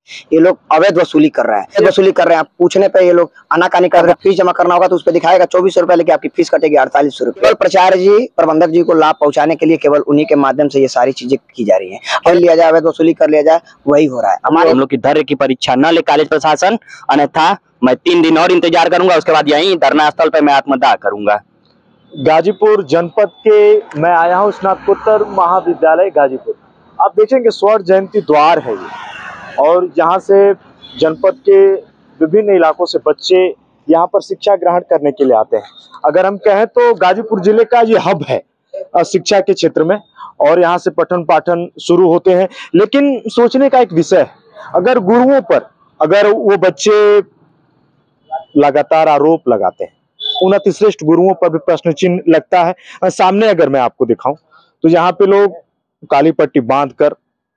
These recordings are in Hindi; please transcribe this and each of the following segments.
ये लोग अवैध वसूली कर रहे हैं, आप पूछने पे ये लोग आनाकानी कर रहे हैं। फीस जमा करना होगा तो उस पर दिखाएगा 2400 रुपए, लेकिन आपकी फीस कटेगी 4800 रुपए। केवल प्राचार्य जी, प्रबंधक जी को लाभ पहुंचाने के लिए केवल उन्हीं के माध्यम से ये सारी चीजें की जा रही है। और लिया जाए, अवैध वसूली कर लिया जाए, वही हो रहा है। हमारे हम लोग की धैर्य की परीक्षा न ले कॉलेज प्रशासन, अन्यथा मैं 3 दिन और इंतजार करूंगा, उसके बाद यहीं धरना स्थल पर मैं आत्मदाह करूंगा। गाजीपुर जनपद के मैं आया हूँ स्नातकोत्तर महाविद्यालय गाजीपुर। आप देखेंगे स्वर्ण जयंती द्वार है ये, और यहाँ से जनपद के विभिन्न इलाकों से बच्चे यहाँ पर शिक्षा ग्रहण करने के लिए आते हैं। अगर हम कहें तो गाजीपुर जिले का ये हब है शिक्षा के क्षेत्र में, और यहाँ से पठन पाठन शुरू होते हैं। लेकिन सोचने का एक विषय है, अगर गुरुओं पर अगर वो बच्चे लगातार आरोप लगाते हैं, उन अतिश्रेष्ठ गुरुओं पर भी प्रश्न चिन्ह लगता है। सामने अगर मैं आपको दिखाऊं तो यहाँ पे लोग काली पट्टी बांधकर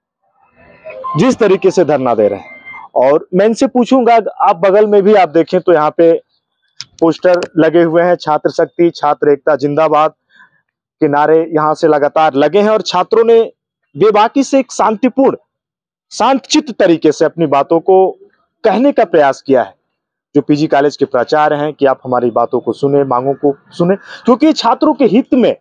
जिस तरीके से धरना दे रहे हैं, और मैं इनसे पूछूंगा, आप बगल में भी आप देखें तो यहाँ पे पोस्टर लगे हुए हैं, छात्र शक्ति छात्र एकता जिंदाबाद के नारे यहाँ से लगातार लगे हैं, और छात्रों ने बेबाकी से एक शांतिपूर्ण शांतचित्त तरीके से अपनी बातों को कहने का प्रयास किया है। जो पीजी कॉलेज के प्राचार्य हैं कि आप हमारी बातों को सुने, मांगों को सुने, क्योंकि छात्रों के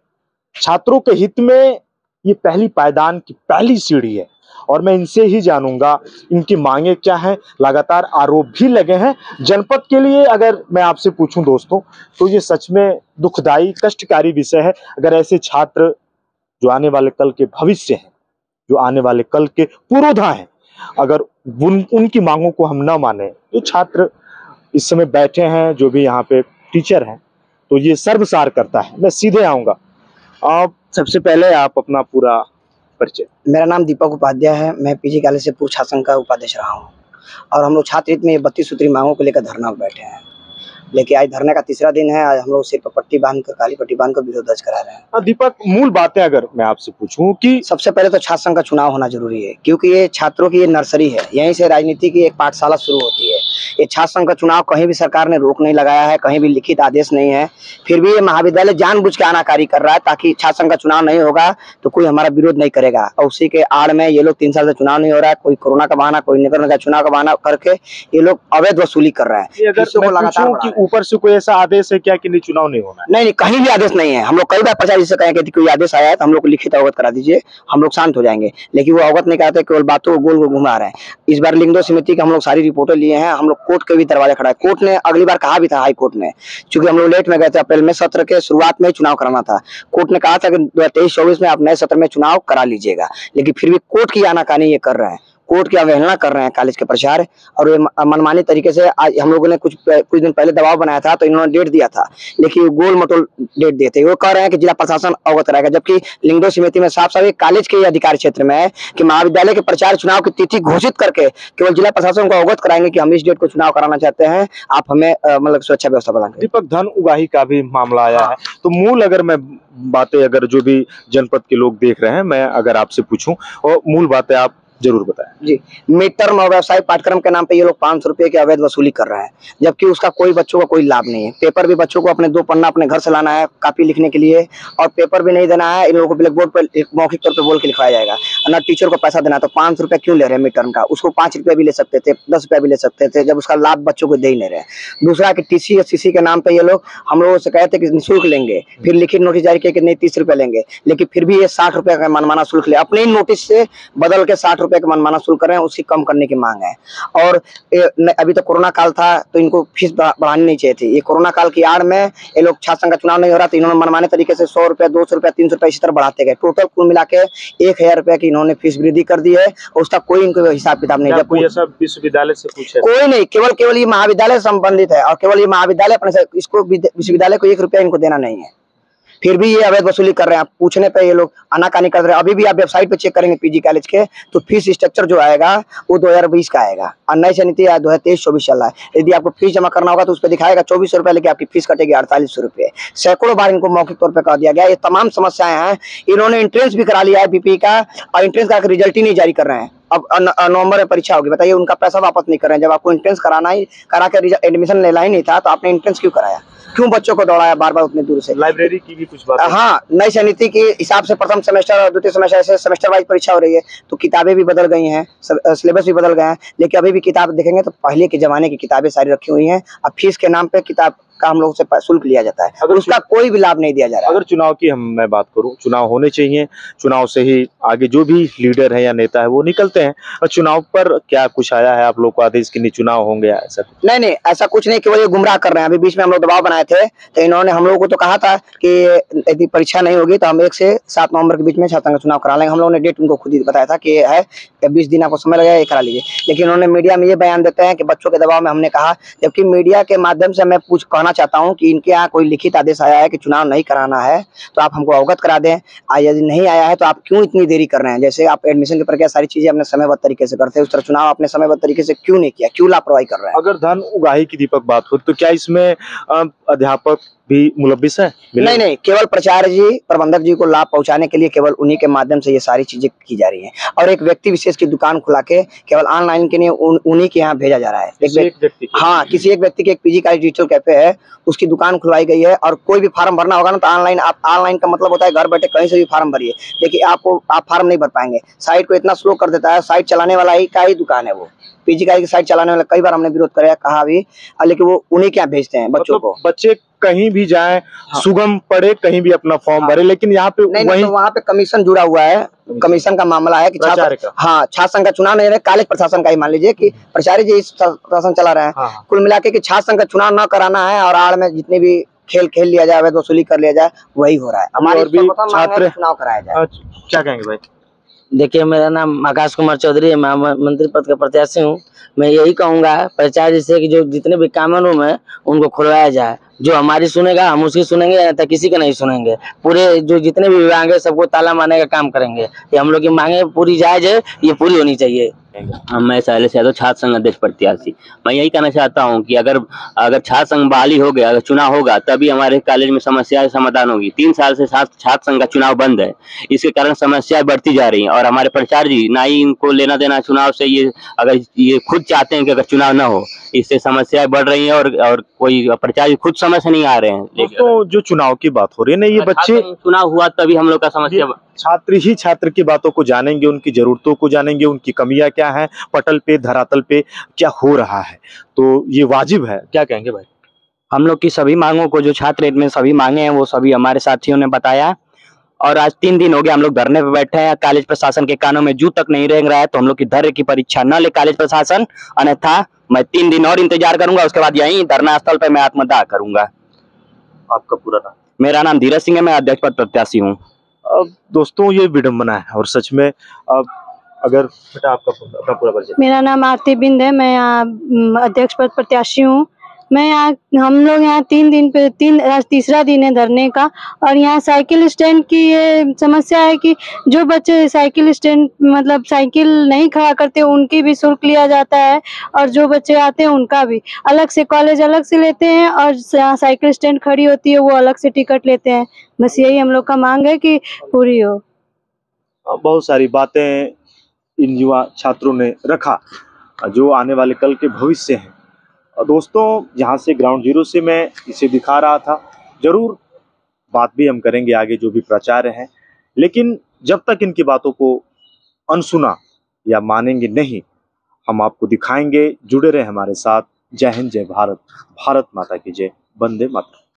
हित में ये पहली पायदान की पहली सीढ़ी है। और मैं इनसे ही जानूंगा इनकी मांगे क्या हैं। लगातार आरोप भी लगे हैं जनपद के लिए। अगर मैं आपसे पूछूं दोस्तों, तो ये सच में दुखदाई कष्टकारी विषय है। अगर ऐसे छात्र जो आने वाले कल के भविष्य हैं, जो आने वाले कल के पुरोधा हैं, अगर उनकी मांगों को हम न माने, जो छात्र इस समय बैठे हैं, जो भी यहाँ पे टीचर हैं, तो ये सर्वसार करता है। मैं सीधे आऊंगा। आप सबसे पहले आप अपना पूरा परिचय। मेरा नाम दीपक उपाध्याय है, मैं पीजी कॉलेज से पूर्व शासन का उपाध्यक्ष रहा हूँ, और हम लोग छात्र हित में 32 सूत्री मांगों को लेकर धरना बैठे हैं। लेकिन आज धरने का तीसरा दिन है। आज हम लोग सिर पर पट्टी बांधकर, काली पट्टी बांधकर विरोध दर्ज करा रहे हैं। दीपक, मूल बातें अगर मैं आपसे पूछूं कि सबसे पहले तो छात्र संघ का चुनाव होना जरूरी है, क्योंकि ये छात्रों की ये नर्सरी है, यहीं से राजनीति की एक पाठशाला शुरू होती है। ये छात्र संघ का चुनाव कहीं भी सरकार ने रोक नहीं लगाया है, कहीं भी लिखित आदेश नहीं है, फिर भी ये महाविद्यालय जानबूझ के आनाकानी कर रहा है ताकि छात्र संघ का चुनाव नहीं होगा तो कोई हमारा विरोध नहीं करेगा। और उसी के आड़ में ये लोग 3 साल से चुनाव नहीं हो रहा है, कोई कोरोना का बहाना, कोई निगम का चुनाव का बहाना करके ये लोग अवैध वसूली कर रहे हैं। अगर ऊपर से कोई ऐसा आदेश है क्या कि नहीं चुनाव नहीं होना है? नहीं, कहीं भी आदेश नहीं है। हम लोग कई बार प्रचार से कहें कि कोई आदेश आया है तो हम लोग को लिखित अवगत करा दीजिए, हम लोग शांत हो जाएंगे, लेकिन वो अवगत नहीं कराते, केवल बातों को गोल घुमा रहे हैं। इस बार लिंगदो समिति के हम लोग सारी रिपोर्टें लिए हैं, हम लोग कोर्ट के भी दरवाजे खड़ा है। कोर्ट ने अगली बार कहा भी था, हाई कोर्ट ने, चूंकि हम लोग लेट में गए थे, अप्रैल में सत्र के शुरुआत में चुनाव कराना था, कोर्ट ने कहा था कि 2023-24 में आप नए सत्र में चुनाव करा लीजिएगा, लेकिन फिर भी कोर्ट की आनाकानी ये कर रहे हैं, कोर्ट की अवहेलना कर रहे हैं कॉलेज के प्राचार्य। और ये मनमानी तरीके से आज हम लोगों ने कुछ दिन पहले दबाव बनाया था तो इन्होंने डेट दिया था, लेकिन गोल मटोल डेट दिए थे। वो कह रहे हैं कि जिला प्रशासन अवगत कराएगा, जबकि लिंगदो समिति में साफ साफ कॉलेज के अधिकार क्षेत्र में है कि महाविद्यालय के प्राचार्य चुनाव की तिथि घोषित करके केवल जिला प्रशासन को अवगत कराएंगे कि हम इस डेट को चुनाव कराना चाहते हैं, आप हमें मतलब सुरक्षा व्यवस्था प्रदान करें। दीपक, धन उगाही का भी मामला आया है, तो मूल अगर मैं बातें अगर जो भी जनपद के लोग देख रहे हैं, मैं अगर आपसे पूछूं और मूल बातें आप जरूर बताएं। जी, मिड टर्म और व्यावसायिक पाठ्यक्रम के नाम पे ये लोग 500 रुपए की अवैध वसूली कर रहे हैं, जबकि उसका कोई बच्चों का कोई लाभ नहीं है। पेपर भी बच्चों को अपने 2 पन्ना अपने घर से लाना है कॉपी लिखने के लिए, और पेपर भी नहीं देना है। इन लोगों को ब्लैक बोर्ड पर मौखिक तौर पर बोल के लिखवाया जाएगा, ना टीचर को पैसा देना। तो 500 रुपए क्यों ले रहे हैं मिड टर्म का? उसको 5 रुपए भी ले सकते थे, 10 रुपए भी ले सकते थे, जब उसका लाभ बच्चों को दे ही नहीं रहे। दूसरा कि टीसी और सीसी के नाम पे ये लोग हम लोगों से कहते कि निःशुल्क लेंगे, फिर लिखित नोटिस जारी किया कि नहीं 30 रुपए लेंगे, लेकिन फिर भी ये 60 रुपए का मनमाना शुल्क ले, अपने ही नोटिस से बदल के 60 रुपए का मनमाना शुल्क उसकी कम करने की मांग है। और अभी तो कोरोना काल था तो इनको फीस बढ़ानी नहीं चाहिए थी। ये कोरोना काल की आड़ में ये लोग छात्र संघ का चुनाव नहीं हो रहा तो इन्होंने मनमाने तरीके से 100 रुपए, 200 रुपए, 300 रुपए इसी तरह बढ़ाते गए। टोटल कुल मिला के 1000 रुपए की इन्होंने फीस वृद्धि कर दी है, और उसका कोई इनको हिसाब किताब नहीं। जब कोई ऐसा विश्वविद्यालय से पूछे? कोई नहीं, केवल ये महाविद्यालय से संबंधित है, और केवल ये महाविद्यालय अपने इसको विश्वविद्यालय को 1 रुपया इनको देना नहीं है, फिर भी ये अवैध वसूली कर रहे हैं। पूछने पे ये लोग आनाकानी कर रहे हैं। अभी भी आप वेबसाइट पे चेक करेंगे पीजी कॉलेज के, तो फीस स्ट्रक्चर जो आएगा वो 2020 का आएगा, और नई से नीति 2023-24 चल रहा है। यदि आपको फीस जमा करना होगा तो उस पर दिखाएगा 2400 रुपए, लेकिन आपकी फीस कटेगी 4800 रुपए। सैकड़ों बार इनको मौखिक तौर पर कह दिया गया। ये तमाम समस्याएं हैं। इन्होंने एंट्रेंस भी करा लिया है बीपी का, और एंट्रेंस का रिजल्ट ही नहीं जारी कर रहे हैं। अब नवंबर में परीक्षा होगी, बताइए उनका पैसा वापस नहीं कर रहे हैं। जब आपको एंट्रेंस कराना ही, करा के एडमिशन लेना ही नहीं था तो आपने एंट्रेंस क्यों कराया? क्यों बच्चों को दौड़ाया बार बार उतनी दूर से। लाइब्रेरी की भी कुछ बात हाँ, नई शिक्षा नीति के हिसाब से प्रथम सेमेस्टर और द्वितीय सेमेस्टर ऐसे सेमेस्टर वाइज परीक्षा हो रही है, तो किताबें भी बदल गई हैं, सिलेबस भी बदल गए हैं, लेकिन अभी भी किताब देखेंगे तो पहले के जमाने की किताबें सारी रखी हुई हैं। अब फीस के नाम पे किताब का हम लोग से शुल्क लिया जाता है, अगर उसका कोई भी लाभ नहीं दिया जा रहा है। अगर चुनाव की मैं बात करूं, चुनाव होने चाहिए, चुनाव से ही आगे जो भी लीडर है या नेता है वो निकलते हैं। और चुनाव पर क्या कुछ आया है आप लोग को आदेश कि नहीं चुनाव होंगे ऐसा? नहीं, ऐसा कुछ नहीं, केवल ये गुमराह कर रहे हैं। अभी बीच में हम लोग दबाव बनाए थे, तो इन्होंने हम लोगों को तो कहा था कि यदि परीक्षा नहीं होगी तो हम 1 से 7 नवंबर के बीच में छात्र संघ चुनाव करा लेंगे। हम लोगों ने डेट उनको खुद ही बताया था कि है 20 दिन आपको समय लगेगा, ये करा लीजिए। लेकिन उन्होंने मीडिया में ये बयान देते हैं कि बच्चों के दबाव में हमने कहा, जबकि मीडिया के माध्यम से मैं कहना चाहता हूँ कि इनके यहाँ कोई लिखित आदेश आया है कि चुनाव नहीं कराना है तो आप हमको अवगत करा दें। यदि नहीं आया है तो आप क्यों इतनी देरी कर रहे हैं? जैसे आप एडमिशन की प्रक्रिया सारी चीजें अपने समयबद्ध तरीके से करते हैं, उस तरह चुनाव अपने समयबद्ध तरीके से क्यों नहीं किया, क्यों लापरवाही कर रहे हैं? अगर धन उगाही की दीपक बात हो तो क्या इसमें अध्यापक भी मुलव्विस है? नहीं, केवल प्राचार्य जी, प्रबंधक जी को लाभ पहुंचाने के लिए केवल उन्हीं के माध्यम से ये सारी चीजें की जा रही हैं। और एक व्यक्ति विशेष की दुकान खुला के केवल ऑनलाइन के लिए उन्हीं के यहाँ भेजा जा रहा है। एक व्यक्ति हाँ, किसी एक व्यक्ति के एक पीजी का डिजिटल कैफे है, उसकी दुकान खुलवाई गई है, और कोई भी फार्म भरना होगा ना तो ऑनलाइन, आप ऑनलाइन का मतलब होता है घर बैठे कहीं से भी फार्म भरिए। देखिए आप फार्म नहीं भर पाएंगे, साइट को इतना स्लो कर देता है। साइट चलाने वाला ही का ही दुकान है वो, पीजी की साइट चलाने वाला। कई बार हमने विरोध कराया, कहा भी, लेकिन वो उन्हीं के यहाँ भेजते हैं बच्चों को। बच्चे कहीं भी जाएं, हाँ। सुगम पड़े, कहीं भी अपना फॉर्म भरे, लेकिन यहाँ पे नहीं, तो वहाँ पे कमीशन जुड़ा हुआ है। कमीशन का मामला है कि छात्र संघ का चुनाव नहीं है, कॉलेज प्रशासन का ही मान लीजिए कि प्राचार्य जी प्रशासन चला रहे हैं। कुल मिला के कि छात्र संघ का चुनाव न कराना है और आड़ में जितने भी खेल लिया जाए, अवैध वसूली कर लिया जाए, वही हो रहा है। हमारे छात्र चुनाव कराया जाए। क्या कहेंगे भाई? देखिए, मेरा नाम आकाश कुमार चौधरी है, मैं मंत्री पद का प्रत्याशी हूँ। मैं यही कहूँगा प्राचार्य से कि जो जितने भी कानून है उनको खुलवाया जाए। जो हमारी सुनेगा हम उसकी सुनेंगे, या तो किसी का नहीं सुनेंगे। पूरे जो जितने भी विभाग है सबको ताला मारने का काम करेंगे। ये हम लोग की मांगे पूरी जायज है, ये पूरी होनी चाहिए। मैं शैलेश यादव, छात्र संघ अध्यक्ष प्रत्याशी। मैं यही कहना चाहता हूं कि अगर छात्र संघ बहाली हो गया, अगर चुनाव होगा तभी हमारे कॉलेज में समस्या समाधान होगी। 3 साल से छात्र संघ का चुनाव बंद है, इसके कारण समस्याएं बढ़ती जा रही हैं। और हमारे प्राचार्य जी ना ही इनको लेना देना चुनाव से, ये अगर ये खुद चाहते हैं कि अगर चुनाव ना हो, इससे समस्याएं बढ़ रही हैं। और कोई प्राचार्य खुद समय से नहीं आ रहे हैं। तो जो चुनाव की बात हो रही है ना, ये बच्चे, चुनाव हुआ तभी हम लोग का समस्या। छात्र ही छात्र की बातों को जानेंगे, उनकी जरूरतों को जानेंगे, उनकी कमियां क्या है, पटल पे धरातल पे क्या हो रहा है, तो ये वाजिब है। क्या कहेंगे भाई? हम लोग की सभी मांगों को, जो छात्र हित में सभी मांगे हैं, वो सभी हमारे साथियों ने बताया। और आज 3 दिन हो गए हम लोग धरने पे बैठे हैं। कॉलेज प्रशासन के कानों में जू तक नहीं रेंग रहा है, तो हम लोग की धैर्य की परीक्षा न ले कॉलेज प्रशासन, अन्यथा मैं 3 दिन और इंतजार करूंगा। उसके बाद यहीं धरना स्थल पर मैं आत्मदाह करूंगा। आपका पूरा नाम? मेरा नाम धीरज सिंह है, मैं अध्यक्ष पद प्रत्याशी हूँ। अब दोस्तों ये विडंबना है, और सच में अब अगर बेटा आपका अपना पूरा परिचय। मेरा नाम आरती बिंद है, मैं यहाँ अध्यक्ष पद प्रत्याशी हूँ। मैं यहाँ, हम लोग यहाँ 3 दिन पे आज तीसरा दिन है धरने का। और यहाँ साइकिल स्टैंड की ये समस्या है कि जो बच्चे साइकिल स्टैंड मतलब साइकिल नहीं खड़ा करते उनकी भी शुल्क लिया जाता है, और जो बच्चे आते हैं उनका भी अलग से, कॉलेज अलग से लेते हैं और साइकिल स्टैंड खड़ी होती है वो अलग से टिकट लेते हैं। बस यही हम लोग का मांग है कि पूरी हो। बहुत सारी बातें इन युवा छात्रों ने रखा जो आने वाले कल के भविष्य हैं। दोस्तों, यहाँ से ग्राउंड जीरो से मैं इसे दिखा रहा था। जरूर बात भी हम करेंगे आगे जो भी प्राचार्य हैं, लेकिन जब तक इनकी बातों को अनसुना या मानेंगे नहीं, हम आपको दिखाएंगे। जुड़े रहे हमारे साथ। जय हिंद, जय भारत, भारत माता की जय, वंदे मातरम।